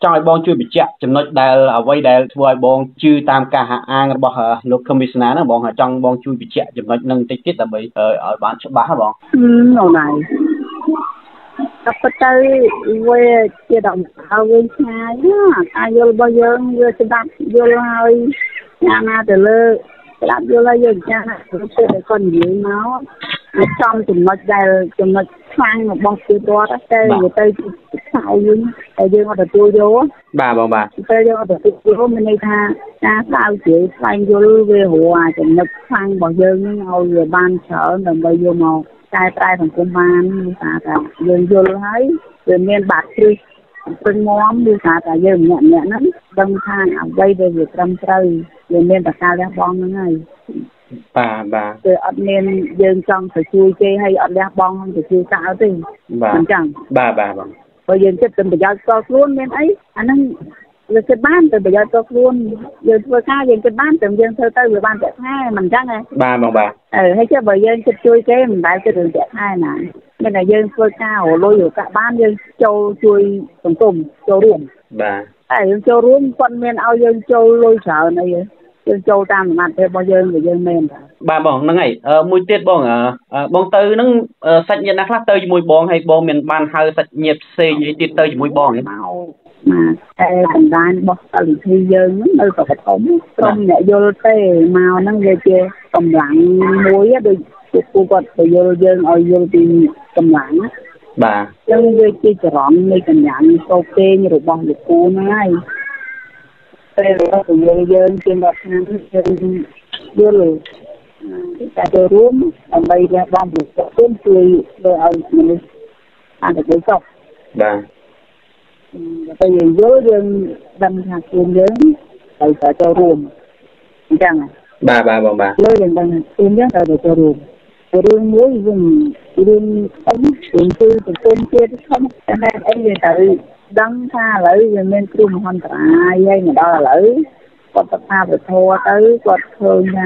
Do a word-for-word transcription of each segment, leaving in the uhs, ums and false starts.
trong ai bong chui bị chẹtចំណុចដែលអ្វីដែលធ្វើឲ្យបងជឿតាមការហាក់អាងរបស់លោក commissioner ហ្នឹងបងចង់បងជួយបញ្ជាក់ចំណុចហ្នឹងបន្តិចទៀតដើម្បីឲ្យបានច្បាស់ហ៎បងអូណៃតែប៉ុន្តែវាជាដំណើរវិញឆ្ងាយណាការយល់របស់យើងវាស្ដាប់យល់ហើយយ៉ាងណាទៅលើស្ដាប់យល់ហើយយើងចាស់ទៅតែគាត់និយាយមកចំចំណុចដែលចំណុចខ្លាំងរបស់ពលរដ្ឋតែវាទៅខ្សោយយើងតែយើងអត់ទទួលយកបាទបងបាទតែយើងអត់ទទួលយកមានន័យថាការស្ដាវជ្រាវស្វែងយល់វារហូតចំណុចខ្លាំងរបស់យើងនឹងឲ្យវាបានច្រើនដើម្បីយកមកតែតែសង្គមបានថាថាយើងយល់ហើយវាមានបាត់គ្រឹះពេញមាំគឺថាថាយើងម្នាក់ម្នាក់ហ្នឹងដឹងថាអ្វីដែលវាត្រឹមត្រូវវាមានតកាលះបងហ្នឹងហើយបាទបាទគឺអត់មានយើងចង់ទៅជួយគេហើយអត់លះបង់ទៅជួយកាអត់ទេអញ្ចឹងបាទបាទបងបើយើងគិតទៅប្រយោជន៍ផ្ទាល់ខ្លួនមានអីអាហ្នឹងវាគិតបានទៅប្រយោជន៍ផ្ទាល់ខ្លួនយើងធ្វើការយើងគិតបានតែយើងធ្វើទៅវាបានតែខែមិនអញ្ចឹងហ៎បាទបងបាទអឺហើយចេះបើយើងគិតជួយគេមិនដែលគិតរឿងតែខែណាមានតែយើងធ្វើការរលុយរកាក់បានយើងចូលជួយសង្គមចូលរួមបាទតែយើងចូលរួមគាត់មានឲ្យយើងចូលលុយច្រើនអីយើងចូលតាមសមត្ថភាពរបស់យើងដែលយើងមែនបាទបងហ្នឹងហើយមួយទៀតបងបងទៅហ្នឹងសាច់ញាតិណាខ្លះទៅជាមួយបងហើយបងមានបានហៅសាច់ញាតិផ្សេងអីទៀតទៅជាមួយបងហ្នឹងមកមកតែបណ្ដាញរបស់កលវិធីយើងហ្នឹងនៅប្រកបក្រុមអ្នកយល់ទេមកហ្នឹងវាជាកម្លាំងមួយដូចជាគូគាត់ទៅយល់យើងឲ្យយល់ពីកម្លាំងបាទចឹងវាជាចរន្តនៃកញ្ញាតោពេងរបស់លោកគូហ្នឹងហើយតែរបស់យើងយើងជាអ្នកឆ្នាំយើងយល់តែចូលរួមដើម្បីរះបងប្រកបជួយឲ្យមនុស្សអាចទៅចុះបាទតែយើងយល់យើងដឹងថាខ្លួនយើងត្រូវតែចូលរួមអញ្ចឹងបាទបាទបងបាទលើយើងដឹងខ្លួនយើងត្រូវតែចូលរួមរឿងមួយវិញរឿងអីរឿងគឺសង្គមជាតិធំតែអីវាទៅដឹងថាឥឡូវវាមានគ្រោះមហន្តរាយហើយមកដល់ឥឡូវគាត់ទៅថាវិធរទៅគាត់ឃើញថា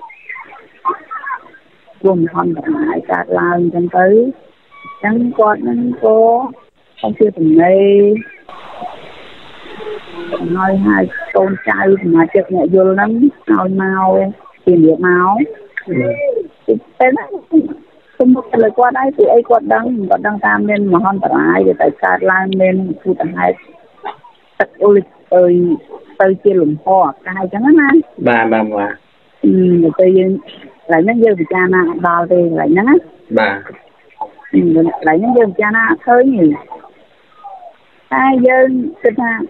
គ្រោះមហន្តរាយកើតឡើងអញ្ចឹងទៅអញ្ចឹងគាត់នឹងក៏អំពីទំនេរហើយហើយកូនចៅសមាជិកអ្នកយល់ហ្នឹងឲ្យមកពីនេះមកតែខ្ញុំមកលើគាត់ហើយពីអីគាត់ដឹងគាត់ដឹងថាមានមហន្តរាយដែលទៅកើតឡើងមានពុទ្ធហេតុទឹកអុលទៅទៅជាលំហអាកាសអញ្ចឹងណាបាទបាទបាទអឺទៅយើងកន្លែងហ្នឹងយើងពិចារណាអត់ដល់ទេកន្លែងហ្នឹងណាបាទកន្លែងហ្នឹងយើងពិចារណាអត់ឃើញទេតែយើងគិតថា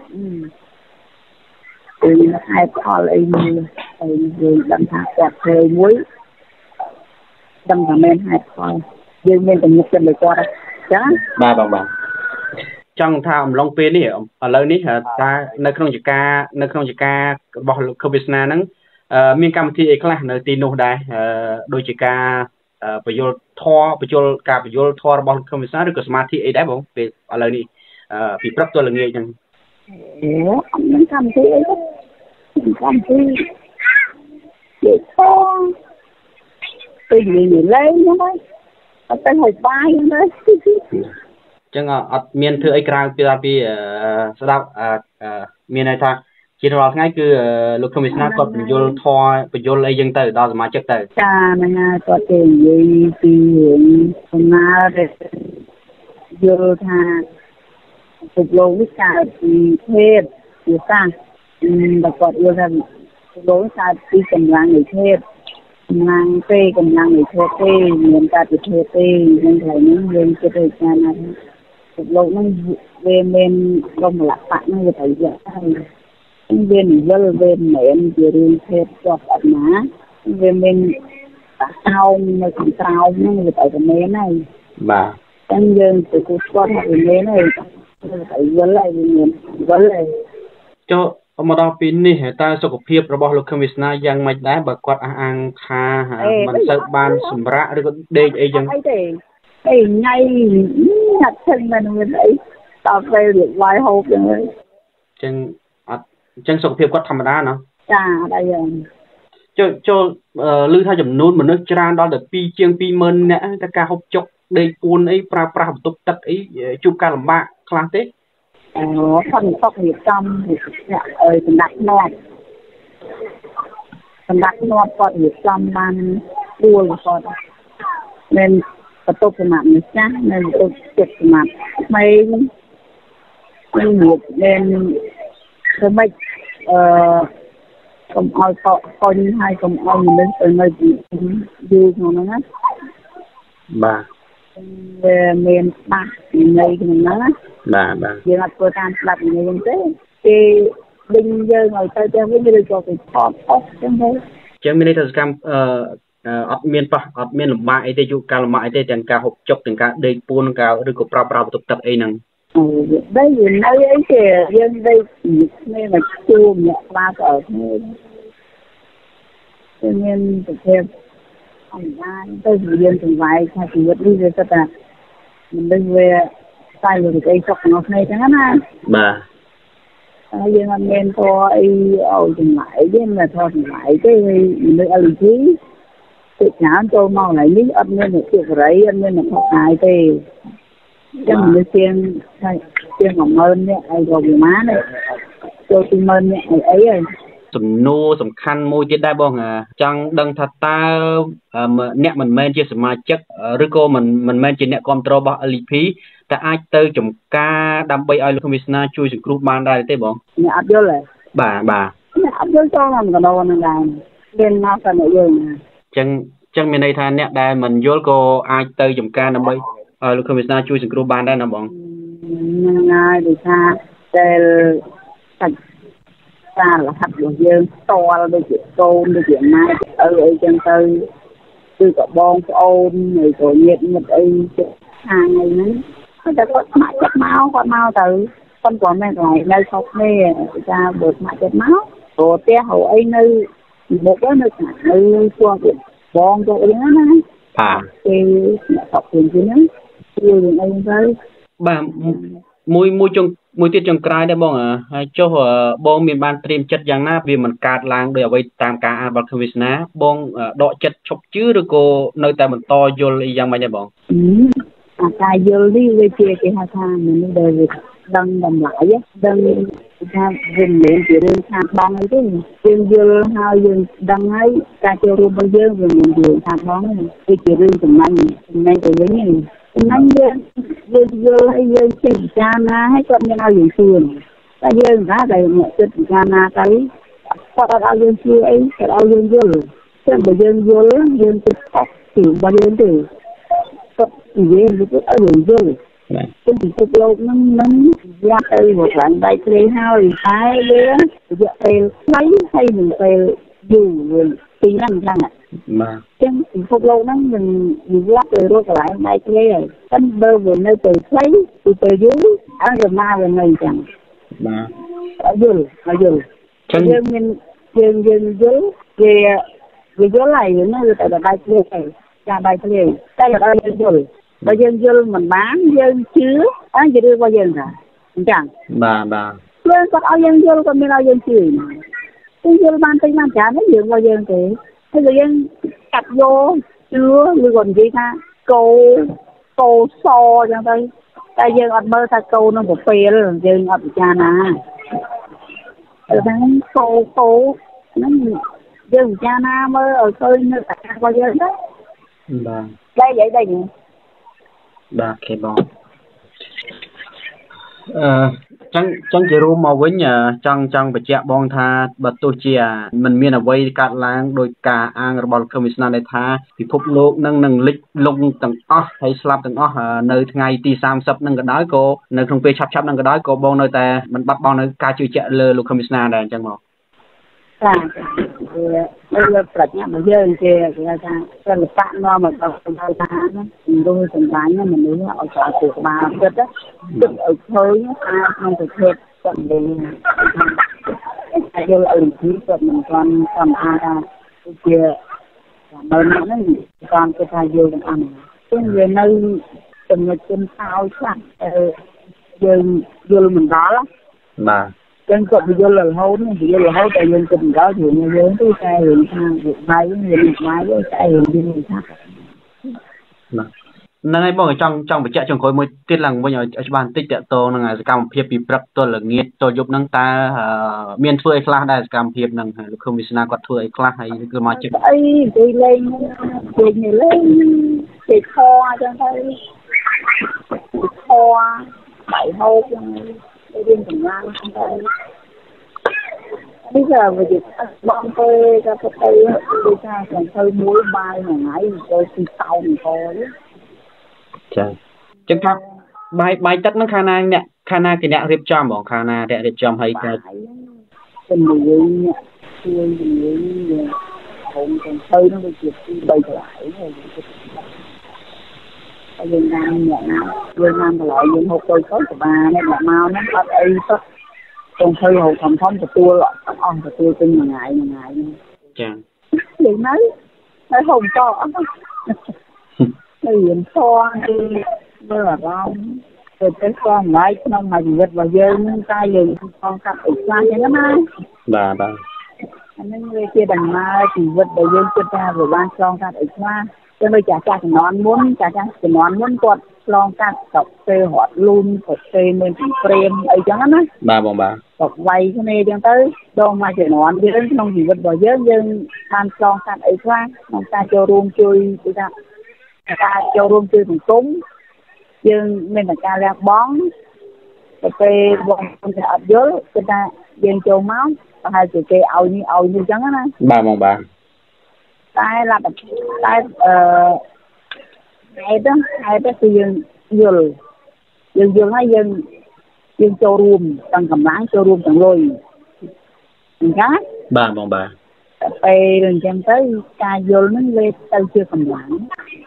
អឺហេតុផលអីមួយហើយយើងដឹងថាគាត់ធ្វើមួយដឹងថាមែនហេតុផលយើងមានទំនុកចិត្តលើគាត់ចាបាទបងបាទចង់ថាអំឡុងពេលនេះឥឡូវនេះតើនៅក្នុងចការនៅក្នុងចការរបស់លោក Commissioner ហ្នឹងមានកម្មវិធីអីខ្លះនៅទីនោះដែរដូចជាការបញ្យលធរបញ្យលការបញ្យលធររបស់លោក Commissioner ឬក៏សមាធិអីដែរបងពេលឥឡូវនេះពីព្រឹកទល់ល្ងាចហ្នឹងអូអត់មានកម្មវិធីអីទេកម្មវិធីនិយាយធរពេលនិយាយលេងហ្នឹងហើយអត់ទៅហូបបាយហ្នឹងទេអញ្ចឹងអត់មានធ្វើអីក្រៅពីពីស្ដាប់មានន័យថាជារាល់ថ្ងៃគឺលោក Commissioner គាត់បញ្យលធរបញ្យលអីយ៉ាងទៅដល់សមាជិកទៅចាហ្នឹងហើយគាត់ទៅនិយាយពីរឿងសំណើដែលយល់ថាពិភពនេះកើតពីភេទជាសាសតែគាត់យល់ថាពិភពនេះកើតពីកម្លាំងនៃភេទកម្លាំងទេកម្លាំងនៃភេទទេមានកើតពីភេទទេហ្នឹងហើយហ្នឹងយើងគិតទៅថាណាពិភពនេះវាមានក្រុមលក្ខណៈហ្នឹងវាត្រូវយកហើយវានិយាយវាមិនមែនជារឿងភេទជាប់អត់ណាវាមានតាកោងនៅខាងក្រោមហ្នឹងវាត្រូវតែមែនហើយបាទអញ្ចឹងយើងទៅគូស្គាល់ថាវាមែនហើយទៅយល់ហើយមានយល់ហើយចូលមកដល់ពេលនេះតើសុខភាពរបស់លោក Commissioner យ៉ាងម៉េចដែរបើគាត់អះអាងថាមិនសូវបានសម្រាកឬក៏ដេកអីចឹងអីទេអីញ៉ៃហាត់ឈឹងមិនមានអីដល់ពេលរៀបឡាយហូបចឹងហើយអញ្ចឹងអត់អញ្ចឹងសុខភាពគាត់ធម្មតាណាចាអត់អីទេចូលចូលឮថាចំនួនមនុស្សច្រើនដល់ទៅពីរជាងពីរម៉ឺននាក់តែការហូបចុកដេកពួនអីប្រើប្រាស់បន្ទប់ទឹកអីជួបការលំបាកខ្លះទេអ phần tộc Việt Nam thì ở đặt nọt đặt nọt còn Việt Nam ban đua còn nênประตูสมัครนะจ๊ะในประตูเจ็ดสมัครไม่ไม่หมดเรียนก็ไม่เอ่อกรมเอาต่อคนให้กรมเอาอยู่ในเป็นไม่ดีดีของนั้นนะบ่าเอ่อเมียนปากในของนั้นนะบ่าบ่ายังอัดตัวการหลับในยังเต้ที่ดึงเยอะหน่อยแต่จะไม่ได้ตัวไปทอดออกจังเลยจังไม่ได้ทำกรรมเอ่ออดเมียนปะอดเมียนหลุมไม้ไอเดียยุการหลุมไม้ไอเดียจังการหกจบถึงการเดินปูนการหรือก็ปราบปราบตุกตักไอ้นั่งได้ยินไอ้ไอ้เจ๋ยังได้ไม่มาจูมเนี่ยมาต่อเนี่ยเป็นเงินประเทศอ่อนล้าได้เรียนถึงไว้ถ้าชีวิตนี้จะแต่มันได้เวใส่เลยไอ้ชกนกในจังนั้นนะบ่ายังมันเงินพอไอ้เอาถึงไหนยังมาทอดถึงไหนcái nơi ở lý tự nhãn tôi mong lại lý âm nên là chuyện đấy âm nên là học hại thì chẳng như tiền tiền ngọc ơn đấy ai gọi vì má đấy tôi tin ơn đấy ai ấy rồi សំណួរសំខាន់មួយទៀតដែរបងចង់ដឹងថាតើអ្នកមិនមែនជាសមាជិកឬក៏មិនមិនមែនជាអ្នកគ្រប់គ្រងរបស់ แอล อี พี តែអាចទៅចំការដើម្បីឲ្យលោកវិស្នាជួយសង្គ្រោះបានដែរទេបងអ្នកអត់យល់ទេបាទបាទអ្នកអត់យល់ចូលមកកណ្ដោនឹងដែរមានមកតែអ្នកយល់ណាចឹងចឹងមានន័យថាអ្នកដែលមិនយល់ក៏អាចទៅចំការដើម្បីឲ្យលោកវិស្នាជួយសង្គ្រោះបានដែរណាបងហ្នឹងហើយដូចថាតែសាច់សាររហ័សរបស់យើងផ្ទាល់ដូចជាកូនដូចជាម៉ែឪអីចឹងទៅគឺក៏បងប្អូនឬក៏ញាតិមិត្តអីចិត្តខាងអីហ្នឹងតែគាត់ស្ម័គ្រចិត្តមកគាត់មកទៅប៉ុន្តែមិនកន្លែងនៅខុសគ្នាថាបើស្ម័គ្រចិត្តមកព្រោះផ្ទះហៅអីនៅមុខនៅខាងនៅជួងទៀតបងទៅអីហ្នឹងណាបាទគេអ្នកខុសគ្នាហ្នឹងគឺរឿងអីទៅបាទមួយមួយចុងមួយទៀតចុងក្រោយដែរបងហើយចុះបងមានបានត្រៀមចិត្តយ៉ាងណាវាមិនកើតឡើងដោយអ្វីតាមការអានរបស់វិស្នាបងដកចិត្តឈប់ជឿឬក៏នៅតែបន្តយល់អីយ៉ាងម៉េចដែរបងអាការយល់នេះវាជាគេហៅថាមនុស្សដែលដឹងតម្លៃដឹងថាវាមិនមែនជារឿងខាតបង់អីទេយើងយល់ហើយយើងដឹងហើយការចូលរួមរបស់យើងវាមិនជាខាតបង់ទេវាជារឿងចំណេញចំណេញទៅវិញហ្នឹងចំណេញយើងយើងយល់ហើយយើងចេះពិចារណាហើយគាត់មានឲ្យយើងជឿតែយើងថាតែអ្នកចិត្តពិចារណាទៅគាត់អត់ឲ្យយើងជឿអីគាត់ឲ្យយើងយល់តែបើយើងយល់យើងគិតខុសពីរបស់យើងទេគាត់និយាយទៅឲ្យយើងយល់ซึ่งពិភពលោកនឹងនឹងវាទៅមកឡើងដៃព្រៃហើយតែវារយៈពេលខ្លីហើយនឹងពេលយូរពីហ្នឹងអញ្ចឹងបាទចឹងពិភពលោកហ្នឹងនឹងវាទៅរកកន្លែងដៃព្រៃហើយតែបើវានៅពេលខ្លីពីពេលយូរអង្គមកវានៅអញ្ចឹងបាទយល់យល់ចឹងយើងមានយើងយើងយល់វាវាយល់ហើយនៅតែដៃព្រៃហើយចាដៃព្រៃតែដល់យើងយល់បើយើងយល់មិនបានយើងជឿអញ្ចឹងរឿងរបស់យើងថាអញ្ចឹងបាទបាទយើងគាត់ឲ្យយើងយល់គាត់មានឲ្យយើងជឿគឺយល់បានទៅបានច្រើនហ្នឹងរឿងរបស់យើងទេហើយបើយើងកាត់យកជឿឬក៏និយាយថាកោកោសអញ្ចឹងទៅតែយើងអត់មើលថាកោនឹងប្រពេលយើងអត់ពិចារណាតែហ្នឹងកោកោហ្នឹងយើងពិចារណាមើលឲ្យឃើញនៅអាការរបស់យើងទៅបាទតែនិយាយដែរបាទគេបងអឺចឹងចឹងជារួមមកវិញចង់ចង់បញ្ជាក់បងថាបើទោះជាមិនមានអ្វីកាត់ឡើងដោយការអាងរបស់លោកវិស្នាដែលថាពិភពលោកនឹងនឹងលិចលង់ទាំងអស់ហើយស្លាប់ទាំងអស់នៅថ្ងៃទីសាមសិបនឹងក៏ដោយក៏នៅក្នុងពេលឆាប់ឆាប់នឹងក៏ដោយក៏បងនៅតែមិនបាត់បង់នៅការជឿជាក់លើលោកវិស្នាដែរអញ្ចឹងមកចាវាលើប្រាជ្ញារបស់យើងគេគេថាសិល្បៈនាំមកដល់សម្ដេចថានោះសម្ដែងមនុស្សឲ្យស្អាតទៅក្បាលគិតគិតឲ្យឃើញថាក្នុងប្រភេទសម្ដែងតែយល់ឲ្យទីគាត់មិនទាន់សំអាតថាជាបើហ្នឹងគាត់គេថាយល់ទាំងអស់ហ្នឹងវានៅចំណុចជំខោខ្លះយើងយល់មិនដល់បាទចឹងគាត់យល់រហូតយល់រហូតតែយើងគិតដល់រឿងយើងទៅតែរឿងថាវាបាយវាបាយតែរឿងយើងថាបាទ năng ấy bọn trong trong bị chạy trong khối mới tiết lần bây giờ ban tích tẹt tô năng là cam phiệp bị prep tôi là nghiệt tôi giúp năng ta miền xuôi class đây cam phiệp năng không biết na quạt xuôi class hay cứ mà chứ ấy đi lên đi lên đi kho cho thấy kho bảy hộp đi điên cùng ngang bây giờ về việc bọn tôi ra tôi tôi tôi ra còn hơi muối bay mà nãy tôi xin sau mình thôi chà chắc thắc bài bài tất nó khana nè khana cái nè riệp chom bọn khana để riệp chom hay cái tình người nè người người hồn còn hơi nó bị chụp bay lại rồi Việt Nam nhận Việt Nam lại những hộp tôi có của bà nên là mau nó bắt ấy tất còn hơi hộp thầm thống của tôi ông của tôi tin mà ngại mà ngại chà vậy mấy mấy hồn to thì hiện to đi mưa là bao rồi cái con lại nó mà gì vật vào dơ tay gì con cặp ít qua cho nó mai bà bà nên người kia đằng mai thì vật vào dơ cho ta rồi ban con cặp ít qua cho nên chả chả cái nón muốn chả chả cái nón muốn quật long cắt tóc tê hoạt luôn tóc tê nên chỉ frame ấy chẳng á bà bông bà tóc vay cái này chẳng tới đâu mà cái nón đi đến không gì vật vào dơ nhưng ban con cắt ít qua ông ta cho room chơi chúng ta ta cho room chơi bằng cúng nhưng mình là ca lạc bón cái cây bông không thể ập dớ người ta dân châu máu hai cái cây ầu như ầu như trắng á ba mong ba tay là tay hai đó hai đó thì dân dân dân dân hay dân dân châu room tăng cầm láng châu room tăng lôi mình cá ba mong ba cây lần chẳng tới ca vô nó lên tao chưa cầm láng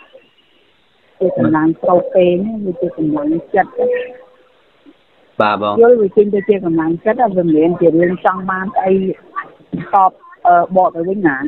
cái cầm láng sâu tê nó chưa cầm láng chất bà bông với vị trí tôi chưa cầm láng chất là dừng liền chỉ lên trong ban tay top bộ tới với nạn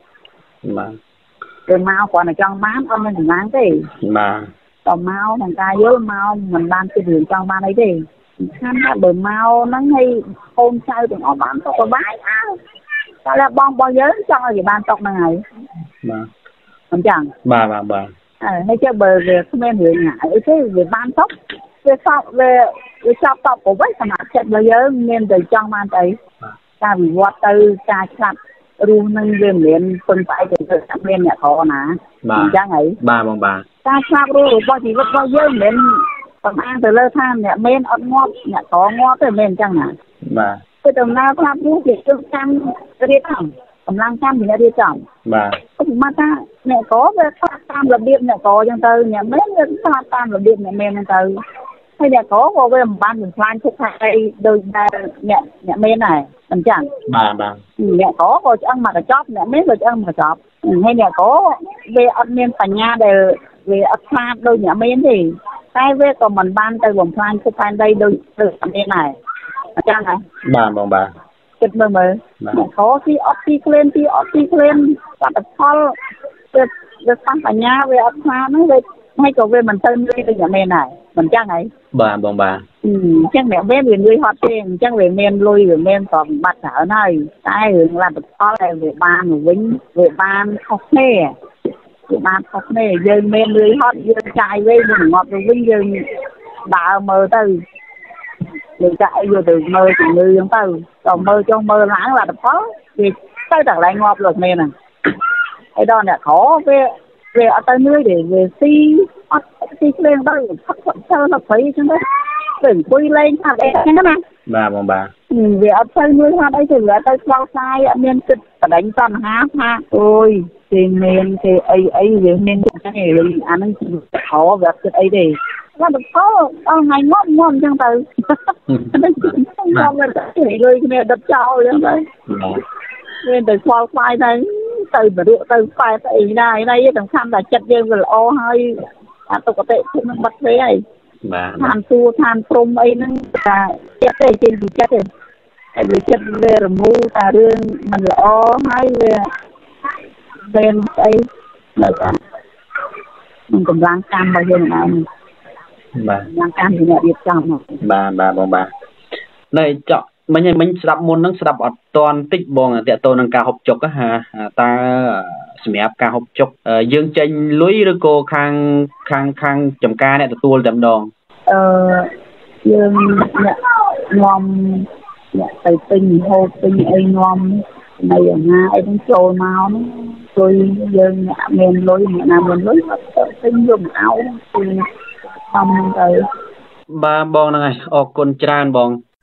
mà rồi mau còn ở trong bán ông mình bán cái mà còn mau thằng ca với mau mình ban cái đường trong ban ấy đi khăn là bờ mau nó hay ôm sao thì nó bán tóc có bái á sao là bong bao giờ cho gì ban tóc này mà không chẳng bà bà bà à hay cho bờ về không em hiểu ngại thế về ban tóc về sau về về sau tóc của mấy thằng nào chạy bao giờ nên từ trong ban ấy ta bị vót từ ta chặt luôn nâng về miền phân phải từ từ sắp lên nhà thọ nè bà chẳng ấy bà bằng bà ta chặt rồi bao gì vót bao giờ miền còn ăn từ lơ than nhà men ớt ngót nhà thọ ngót từ miền chẳng nè bà cái đồng nào chặt luôn thì tôi chăm đi thẳng cầm lăng chăm thì nó đi chậm bà mà ta mẹ có về phát tam là điệp mẹ có trong từ nhà men phát tam là điệp mẹ men trong từ hay là có vô về một ban mình phan chụp hai đôi nhà nhà men này mình chẳng bà bà mẹ có cô ăn mà cái chóp mẹ mấy rồi ăn mà chóp hay nhà có về ăn men thành nhà để về ăn pha đôi nhà men thì cái về còn mình ban từ vùng phan chụp hai đây đôi đôi men này chẳng này bà bằng bà chụp mơ mơ mẹ có khi ốp đi lên đi ốp đi lên và tập phol về về phan thành nhà về ăn pha nó về hay còn về mình tên đi nhà men này mình chẳng ấy bà bằng bà ừ chắc mẹ bé về người họ tiền chắc về men lui về men còn bắt ở này cái hướng là được có là về ban của vĩnh về ban học nghề về ban học nghề giờ men lui họ giờ chạy về mình ngọt rồi vĩnh giờ đã mơ từ giờ chạy vừa từ mơ từ người giống từ còn mơ trong mơ lãng là được có vì tới trở lại ngọt rồi men à cái đó là khó về về ở tới nơi để về si si lên đây phát thuận sơ là thấy chứ đấy đừng quy lên hạt đấy nghe nè bà bằng bà ừ về ở tới nơi hạt đấy thì ở tới bao sai ở miền kịch ở đánh toàn hát ha ôi thì miền thì ấy ấy về miền cái này là anh ấy khó gặp cái ấy đi là được có ở ngày ngon ngon chẳng từ ngon là cái người này đập trao vậy đấy nên từ khoa khoai đấy từ mà được từ khoai từ này này thằng tham là chặt game rồi ô hơi à tôi có thể cũng bắt thế này tham su tham prom ấy nó là chặt đây trên thì chặt rồi vì chặt về rồi mua ta đưa mình là ô hay về bên ấy là mình cũng đang cam bao nhiêu này đang cam thì là điệp trong bà bà bà bà này chọn mình mình sập môn nó sập ở toàn tích bong để tôi nâng cao học chục á ha ta សម្រាប់ការហូបចុកយើងចេញលុយឬក៏ខាងខាងខាងចំការអ្នកទទួលតែម្ដងអឺយើងអ្នកនាំអ្នកទៅទិញហូបទិញអីនាំនៅអាហារអីហ្នឹងចូលមកហ្នឹងជួយយើងអ្នកមានលុយអ្នកណាមានលុយអត់ទៅទិញយកមកឲ្យគឺធំទៅបាទបងហ្នឹងហើយអរគុណច្រើនបង